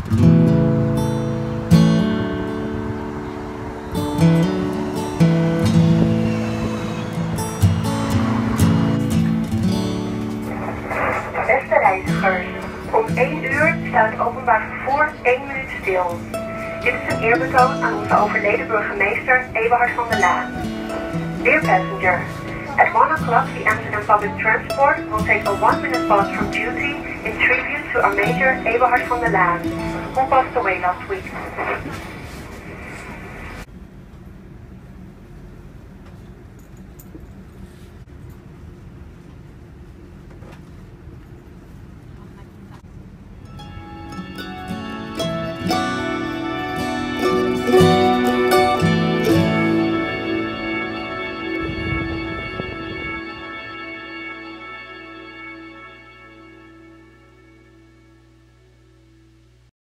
Beste reizigers, om 1 uur staat het openbaar vervoer 1 minuut stil. Dit is een eerbetoon aan onze overleden burgemeester Eberhard van der Laan. Dear passenger, at 1 o'clock the Amsterdam Public Transport will take a 1-minute pause from duty in tribute to our Major Eberhard van der Laan, who passed away last week.